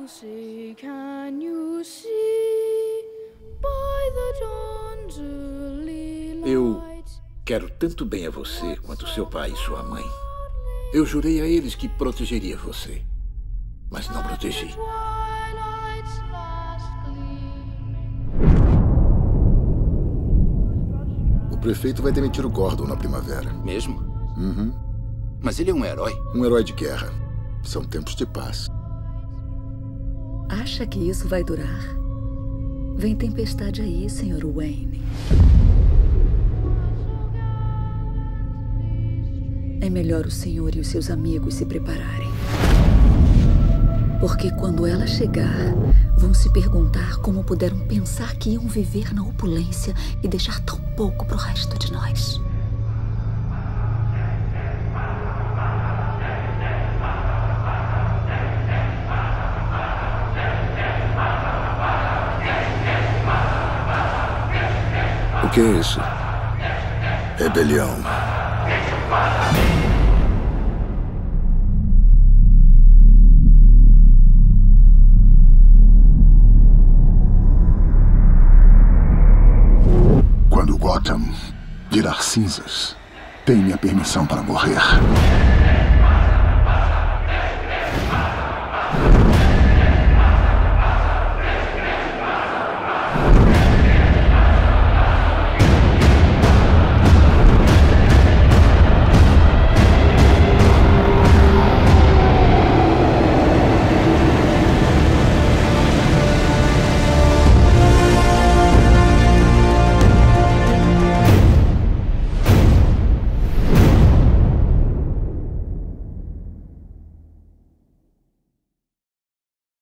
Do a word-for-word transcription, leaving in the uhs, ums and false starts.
say, can you see by the dawn's early Eu light? quero tanto bem a você quanto seu pai e sua mãe. Eu jurei a eles que protegeria você, mas não protegi. Twilight's last gleam. O prefeito vai demitir o Gordon na primavera. Mesmo? Uhum. Mas ele é um herói. Um herói de guerra. São tempos de paz. Acha que isso vai durar? Vem tempestade aí, senhor Wayne. É melhor o senhor e os seus amigos se prepararem. Porque quando ela chegar, vão se perguntar como puderam pensar que iam viver na opulência e deixar tão pouco pro resto de nós. O que é isso? Rebelião. Quando Gotham virar cinzas, tem minha permissão para morrer.